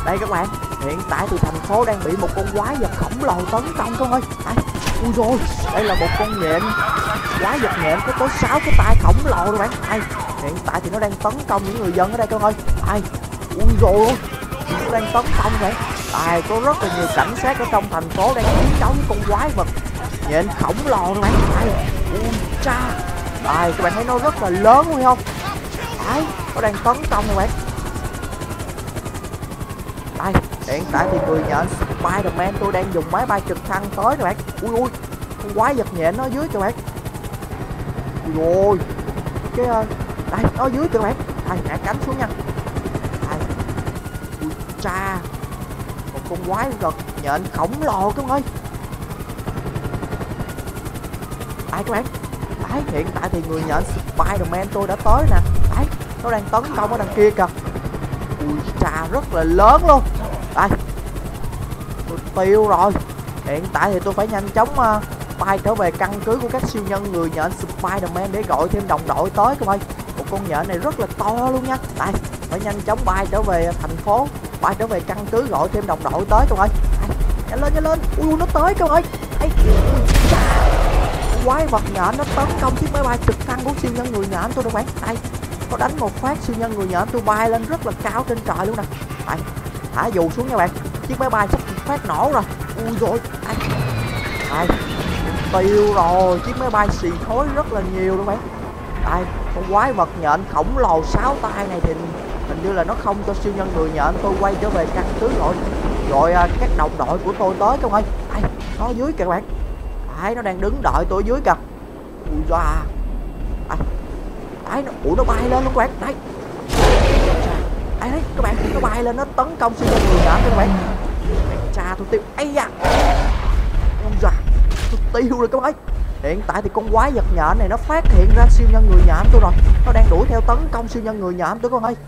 Đây các bạn, hiện tại thì thành phố đang bị một con quái vật khổng lồ tấn công các ơi. Ui rồi, đây là một con nhện, quái vật nhện có 6 cái tay khổng lồ các bạn. Hiện tại thì nó đang tấn công những người dân ở đây các ơi. Ui rồi, nó đang tấn công vậy. Có rất là nhiều cảnh sát ở trong thành phố đang chiến đấu với con quái vật nhện khổng lồ các bạn. Ui cha, các bạn thấy nó rất là lớn phải không? Nó đang tấn công các bạn. Hiện tại thì người nhện Spider-Man tôi đang dùng máy bay trực thăng tới các bạn. Ui, con quái vật nhện nó ở dưới các bạn. Ui rồi, đây nó ở dưới các bạn. Hạ cánh xuống nha. Ui cha, một con quái vật nhện khổng lồ các bạn ơi. Các bạn, hiện tại thì người nhện Spider-Man tôi đã tới nè. Nó đang tấn công ở đằng kia kìa. Ui cha, rất là lớn luôn. Tôi tiêu rồi. Hiện tại thì tôi phải nhanh chóng bay trở về căn cứ của các siêu nhân người nhện Spider-Man để gọi thêm đồng đội tới các bạn. Một con nhện này rất là to luôn nha. Phải nhanh chóng bay trở về thành phố, bay trở về căn cứ gọi thêm đồng đội tới các bạn. Nhanh lên. Ui nó tới các bạn. Quái vật nhện nó tấn công chiếc máy bay trực thăng của siêu nhân người nhện tôi các bạn. Có đánh một phát siêu nhân người nhện tôi bay lên rất là cao trên trời luôn nè. Thả dù xuống nha bạn. Chiếc máy bay sắp phát nổ rồi. Ui rồi, tiêu rồi. Chiếc máy bay xì khói rất là nhiều luôn bạn. Con quái vật nhện khổng lồ 6 tay này thì hình như là nó không cho siêu nhân người nhện tôi quay trở về căn cứ rồi các đồng đội của tôi tới các bạn ơi. Nó ở dưới kìa các bạn. Nó đang đứng đợi tôi ở dưới kìa. Ui da. Nó bay lên luôn các bạn. Đấy các bạn, nó bay lên nó tấn công siêu nhân người nhện các bạn. Cha tôi tiêu. Tôi tiêu rồi các bạn. Hiện tại thì con quái vật nhện này nó phát hiện ra siêu nhân người nhện tôi rồi. Nó đang đuổi theo tấn công siêu nhân người nhện tôi các bạn ơi.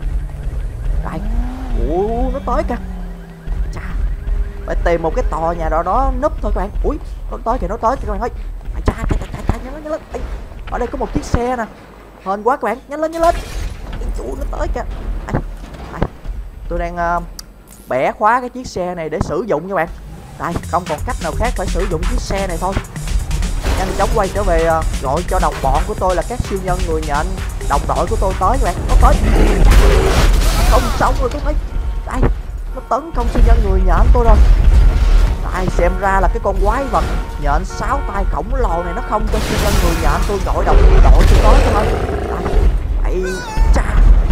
Nó tới kìa. Chà, phải tìm một cái tòa nhà đó núp thôi các bạn. Ui, nó tới kìa các bạn ơi. Nhanh lên. Ở đây có một chiếc xe nè. Hên quá các bạn, nhanh lên. Nó tới kìa. Tôi đang bẻ khóa cái chiếc xe này để sử dụng nha bạn. Không còn cách nào khác, phải sử dụng chiếc xe này thôi. Nhanh chóng quay trở về gọi cho đồng bọn của tôi là các siêu nhân người nhện đồng đội của tôi tới các bạn. Nó tới. Không xong rồi các bạn. Nó tấn công siêu nhân người nhện tôi rồi. Xem ra là cái con quái vật nhện 6 tay khổng lồ này nó không cho siêu nhân người nhện tôi gọi đồng đội tôi tới các bạn. Cha,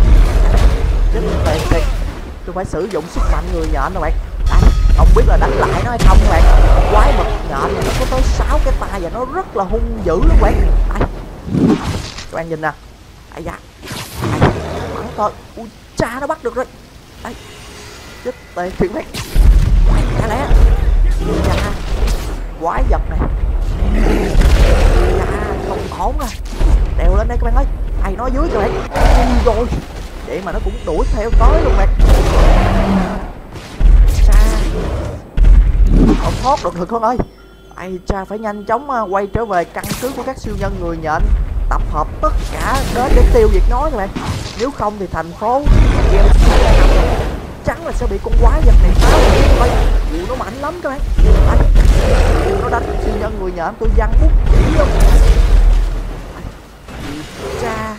chết. Tôi phải sử dụng sức mạnh người nhện các bạn. Không biết là đánh lại nó hay không các bạn. Quái vật nhện này nó có tới 6 cái tay và nó rất là hung dữ luôn các bạn. Các bạn nhìn nè. Bắn thôi. Ui cha, nó bắt được rồi. Chết tiệt các bạn. Lẹ. Quái vật này. Không ổn rồi. Đèo lên đây các bạn ơi. Nó dưới các bạn. Rồi. Vậy mà nó cũng đuổi theo tới luôn bạn. Không thoát được rồi con ơi. Cha, phải nhanh chóng quay trở về căn cứ của các siêu nhân người nhện, tập hợp tất cả đến để tiêu diệt nó các bạn. Nếu không thì thành phố chắn là sẽ bị con quái vật này phá hủy. Nó mạnh lắm các bạn. Nó đánh siêu nhân người nhện tôi văng bút chỉ luôn. Cha,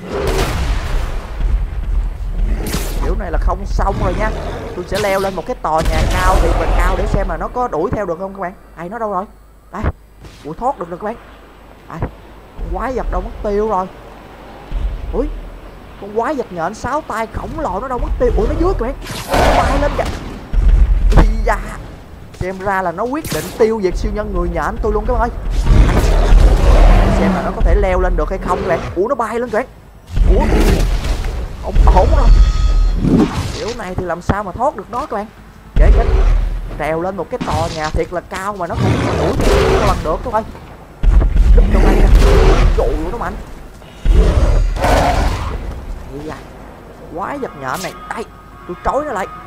kiểu này là không xong rồi nha. Tôi sẽ leo lên một cái tòa nhà cao thì mình cao để xem là nó có đuổi theo được không các bạn. Nó đâu rồi? Đây, thoát được rồi các bạn. Quái vật đâu mất tiêu rồi. Ui, con quái vật nhện 6 tay khổng lồ nó đâu mất tiêu. Ui, nó dưới các bạn. Nó bay lên kìa. Xem ra là nó quyết định tiêu diệt siêu nhân người nhện tôi luôn các bạn ơi. Xem là nó có thể leo lên được hay không các bạn. Nó bay lên các bạn. Không ổn đâu. Kiểu này thì làm sao mà thoát được nó các bạn. Kể cả trèo lên một cái tòa nhà thiệt là cao mà nó không đuổi theo bằng được các bạn. Giúp cho bay nè. Dụ nó mạnh. Quái vật nhện này. Đây, tôi trói nó lại.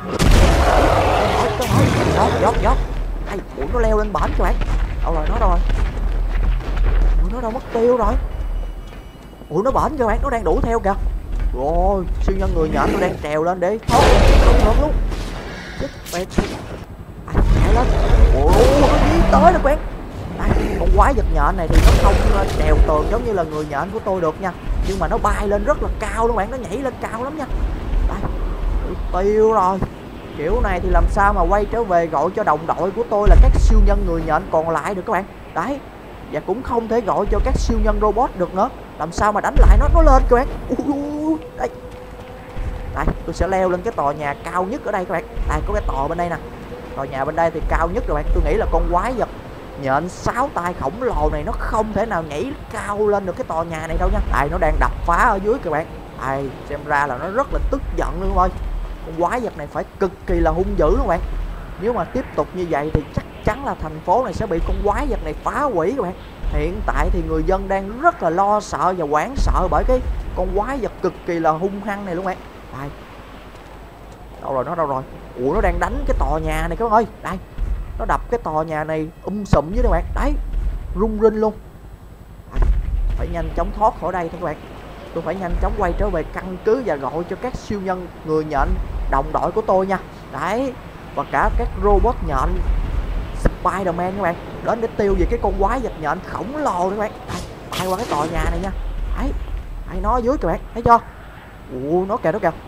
Giót. Đây, nó leo lên bển các bạn. Đâu rồi, nó đâu rồi. Nó đâu mất tiêu rồi. Nó bển các bạn, nó đang đuổi theo kìa. Rồi, siêu nhân người nhện tôi đang trèo lên để thoát. Không được luôn. Quẹt. Chạy lên. Ủa, nó dí tới rồi Quẹt. Đây, con quái vật nhện này thì nó không trèo tường giống như là người nhện của tôi được nha, nhưng mà nó bay lên rất là cao luôn bạn, nó nhảy lên cao lắm nha. Đây, tiêu rồi. Kiểu này thì làm sao mà quay trở về gọi cho đồng đội của tôi là các siêu nhân người nhện còn lại được các bạn. Đấy, và cũng không thể gọi cho các siêu nhân robot được nữa. Làm sao mà đánh lại nó lên các bạn. Đây. Đây, tôi sẽ leo lên cái tòa nhà cao nhất ở đây các bạn. Đây, có cái tòa bên đây nè. Tòa nhà bên đây thì cao nhất rồi bạn. Tôi nghĩ là con quái vật nhện 6 tay khổng lồ này nó không thể nào nhảy cao lên được cái tòa nhà này đâu nha. Đây, nó đang đập phá ở dưới các bạn. Đây, xem ra là nó rất là tức giận luôn thôi. Con quái vật này phải cực kỳ là hung dữ luôn bạn. Nếu mà tiếp tục như vậy thì chắc chắn là thành phố này sẽ bị con quái vật này phá hủy các bạn. Hiện tại thì người dân đang rất là lo sợ và hoảng sợ bởi cái con quái vật cực kỳ là hung hăng này luôn bạn. Đây. Đâu rồi, nó đâu rồi? Ủa, nó đang đánh cái tòa nhà này các bạn ơi. Đây, nó đập cái tòa nhà này sùm với các bạn. Đấy, rung rinh luôn. Đây. Phải nhanh chóng thoát khỏi đây thôi các bạn. Tôi phải nhanh chóng quay trở về căn cứ và gọi cho các siêu nhân người nhện đồng đội của tôi nha. Đấy, và cả các robot nhện Spider-Man các bạn, đến để tiêu diệt cái con quái vật nhện khổng lồ các bạn. Đây, bay qua cái tòa nhà này nha. Đấy, nó ở dưới các bạn, thấy chưa? Ủa, nó kìa, nó kìa.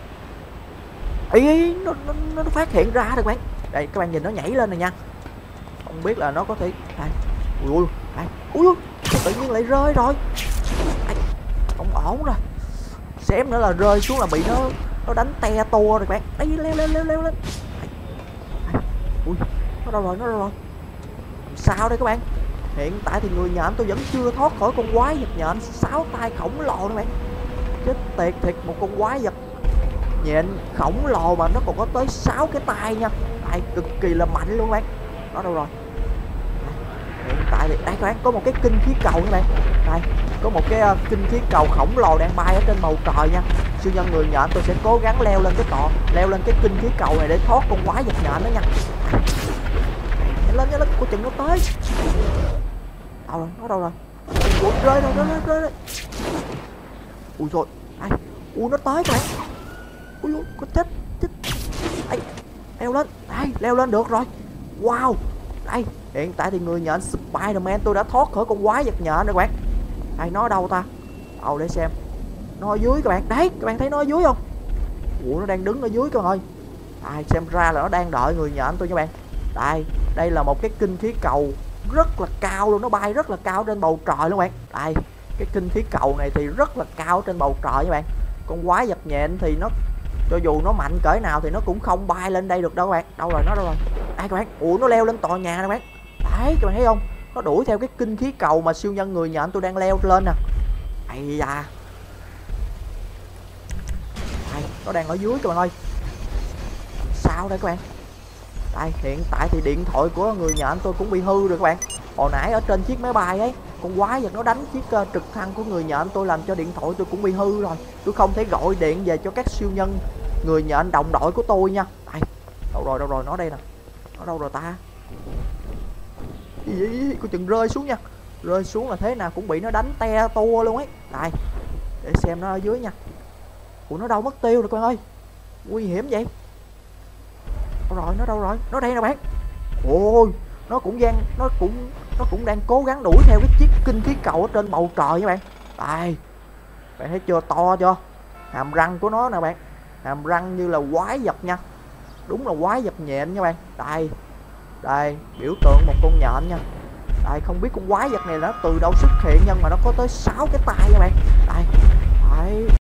Ý, nó phát hiện ra rồi các bạn. Đây, các bạn nhìn nó nhảy lên này nha. Không biết là nó có thể. Đây, ui, đây, ui, tự nhiên lại rơi rồi. Đây, không ổn rồi. Xém nữa là rơi xuống là bị nó đánh te tua rồi các bạn. Đây, leo lên. Đây. Ui, nó đâu rồi, nó đâu rồi? Sao đây các bạn? Hiện tại thì người nhện tôi vẫn chưa thoát khỏi con quái vật nhện 6 tay khổng lồ nữa bạn. Chết tiệt thiệt, một con quái vật nhện khổng lồ mà nó còn có tới 6 cái tay nha. Đây, cực kỳ là mạnh luôn bạn. Nó đâu rồi? Đây, hiện tại thì đây các bạn, có một cái kinh khí cầu các bạn. Đây, có một cái kinh khí cầu khổng lồ đang bay ở trên bầu trời nha. Siêu nhân người nhện tôi sẽ cố gắng leo lên leo lên cái kinh khí cầu này để thoát con quái vật nhện đó nha. Nhanh lên, có chừng nó tới. Đâu rồi, nó đâu rồi? Ủa, rơi rồi. Ui rồi, đây. Ui, nó tới các bạn. Ui, có chết. Đây, leo lên. Đây, leo lên được rồi. Wow. Đây, hiện tại thì người nhện Spider-Man tôi đã thoát khỏi con quái vật nhện rồi các bạn. Đây, nó ở đâu ta? Đâu để xem. Nó ở dưới các bạn. Đấy, các bạn thấy nó ở dưới không? Ủa, nó đang đứng ở dưới các bạn ơi. Đây, xem ra là nó đang đợi người nhện tôi nha bạn. Đây, đây là một cái kinh khí cầu rất là cao luôn, nó bay rất là cao trên bầu trời luôn bạn. Đây, cái kinh khí cầu này thì rất là cao trên bầu trời các bạn. Con quái vật nhện thì nó cho dù nó mạnh cỡ nào thì nó cũng không bay lên đây được đâu các bạn. Đâu rồi, nó đâu rồi? Đây các bạn. Ủa, nó leo lên tòa nhà nè các bạn. Đấy, các bạn thấy không? Nó đuổi theo cái kinh khí cầu mà siêu nhân người nhện tôi đang leo lên nè. Ây da. Đây, nó đang ở dưới các bạn ơi. Sao đây các bạn? Đây, hiện tại thì điện thoại của người nhện tôi cũng bị hư rồi các bạn. Hồi nãy ở trên chiếc máy bay ấy, con quái vật nó đánh chiếc trực thăng của người nhện tôi, làm cho điện thoại tôi cũng bị hư rồi. Tôi không thể gọi điện về cho các siêu nhân người nhện đồng đội của tôi nha. Đây, đâu rồi, nó đây nè. Nó đâu rồi ta? Có chừng rơi xuống nha. Rơi xuống là thế nào cũng bị nó đánh te tua luôn ấy. Đây, để xem nó ở dưới nha. Ủa, nó đâu mất tiêu rồi các bạn ơi. Nguy hiểm vậy. Nó đâu rồi? Nó đây nè bạn. Ôi, nó cũng đang cố gắng đuổi theo cái chiếc kinh khí cầu ở trên bầu trời nha bạn. Đây, bạn thấy chưa, to chưa? Hàm răng của nó nè bạn, hàm răng như là quái vật nha. Đúng là quái vật nhện nha bạn. Đây, đây, biểu tượng một con nhện nha. Đây, không biết con quái vật này nó từ đâu xuất hiện nhưng mà nó có tới 6 cái tay nha bạn. Đây, đấy.